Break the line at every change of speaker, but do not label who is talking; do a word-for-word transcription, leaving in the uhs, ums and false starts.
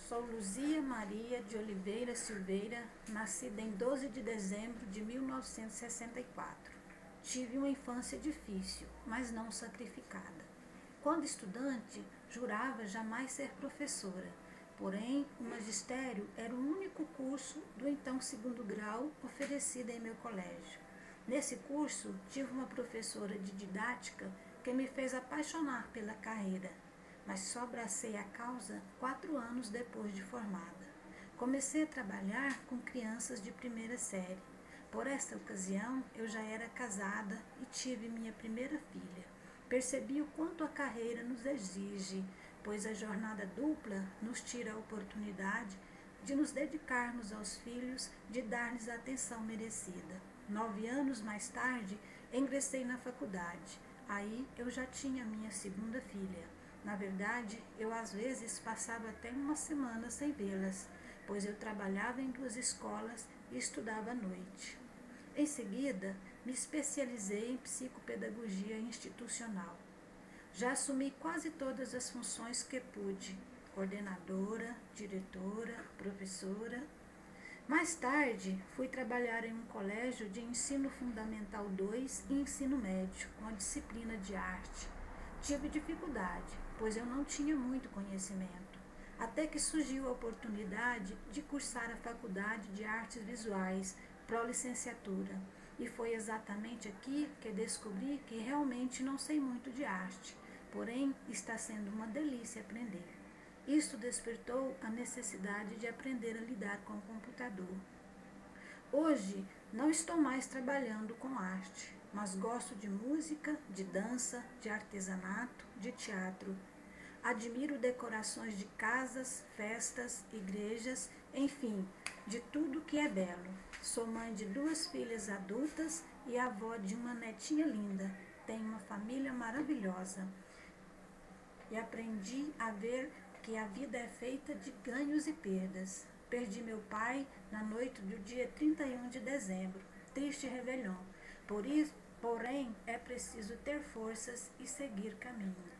Sou Luzia Maria de Oliveira Silveira, nascida em doze de dezembro de mil novecentos e sessenta e quatro. Tive uma infância difícil, mas não sacrificada. Quando estudante, jurava jamais ser professora, porém o magistério era o único curso do então segundo grau oferecido em meu colégio. Nesse curso, tive uma professora de didática que me fez apaixonar pela carreira, mas só abracei a causa quatro anos depois de formada. Comecei a trabalhar com crianças de primeira série. Por esta ocasião, eu já era casada e tive minha primeira filha. Percebi o quanto a carreira nos exige, pois a jornada dupla nos tira a oportunidade de nos dedicarmos aos filhos, de dar-lhes a atenção merecida. Nove anos mais tarde, ingressei na faculdade. Aí eu já tinha minha segunda filha. Na verdade, eu às vezes passava até uma semana sem vê-las, pois eu trabalhava em duas escolas e estudava à noite. Em seguida, me especializei em psicopedagogia institucional. Já assumi quase todas as funções que pude: coordenadora, diretora, professora. Mais tarde, fui trabalhar em um colégio de ensino fundamental dois e ensino médio, com a disciplina de arte. Tive dificuldade, pois eu não tinha muito conhecimento, até que surgiu a oportunidade de cursar a Faculdade de Artes Visuais, pró-licenciatura, e foi exatamente aqui que descobri que realmente não sei muito de arte, porém está sendo uma delícia aprender. Isto despertou a necessidade de aprender a lidar com o computador. Hoje, não estou mais trabalhando com arte, mas gosto de música, de dança, de artesanato, de teatro. Admiro decorações de casas, festas, igrejas, enfim, de tudo que é belo. Sou mãe de duas filhas adultas e avó de uma netinha linda. Tenho uma família maravilhosa. E aprendi a ver que a vida é feita de ganhos e perdas. Perdi meu pai na noite do dia trinta e um de dezembro, triste réveillon. Por isso, porém, é preciso ter forças e seguir caminho.